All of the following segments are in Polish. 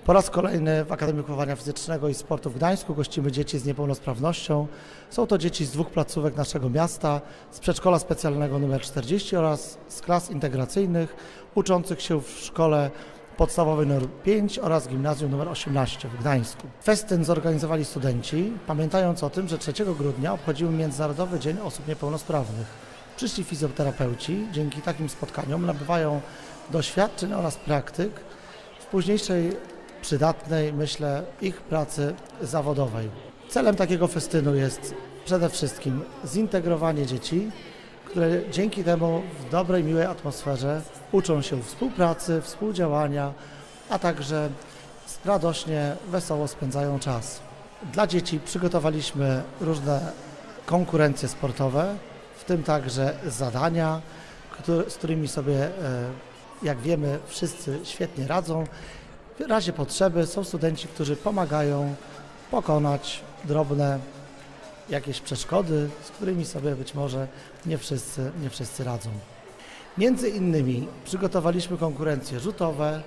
Po raz kolejny w Akademii Wychowania Fizycznego i Sportu w Gdańsku gościmy dzieci z niepełnosprawnością. Są to dzieci z dwóch placówek naszego miasta, z przedszkola specjalnego nr 40 oraz z klas integracyjnych uczących się w szkole podstawowej nr 5 oraz gimnazjum nr 18 w Gdańsku. Festyn zorganizowali studenci, pamiętając o tym, że 3 grudnia obchodzimy Międzynarodowy Dzień Osób Niepełnosprawnych. Przyszli fizjoterapeuci dzięki takim spotkaniom nabywają doświadczeń oraz praktyk w późniejszej przydatnej, myślę, ich pracy zawodowej. Celem takiego festynu jest przede wszystkim zintegrowanie dzieci, które dzięki temu w dobrej, miłej atmosferze uczą się współpracy, współdziałania, a także radośnie, wesoło spędzają czas. Dla dzieci przygotowaliśmy różne konkurencje sportowe, w tym także zadania, z którymi sobie, jak wiemy, wszyscy świetnie radzą. W razie potrzeby są studenci, którzy pomagają pokonać drobne jakieś przeszkody, z którymi sobie być może nie wszyscy radzą. Między innymi przygotowaliśmy konkurencje rzutowe,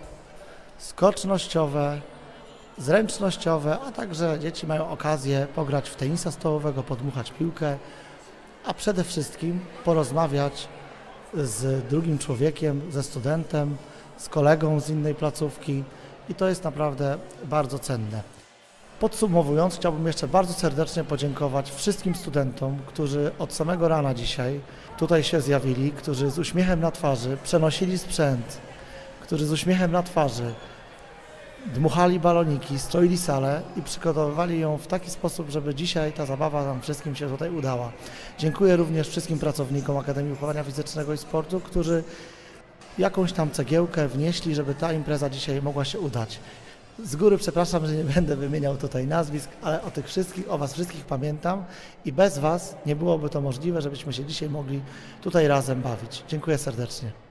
skocznościowe, zręcznościowe, a także dzieci mają okazję pograć w tenisa stołowego, podmuchać piłkę, a przede wszystkim porozmawiać z drugim człowiekiem, ze studentem, z kolegą z innej placówki i to jest naprawdę bardzo cenne. Podsumowując, chciałbym jeszcze bardzo serdecznie podziękować wszystkim studentom, którzy od samego rana dzisiaj tutaj się zjawili, którzy z uśmiechem na twarzy przenosili sprzęt, którzy z uśmiechem na twarzy dmuchali baloniki, stroili salę i przygotowywali ją w taki sposób, żeby dzisiaj ta zabawa nam wszystkim się tutaj udała. Dziękuję również wszystkim pracownikom Akademii Wychowania Fizycznego i Sportu, którzy jakąś tam cegiełkę wnieśli, żeby ta impreza dzisiaj mogła się udać. Z góry przepraszam, że nie będę wymieniał tutaj nazwisk, ale o Was wszystkich pamiętam i bez Was nie byłoby to możliwe, żebyśmy się dzisiaj mogli tutaj razem bawić. Dziękuję serdecznie.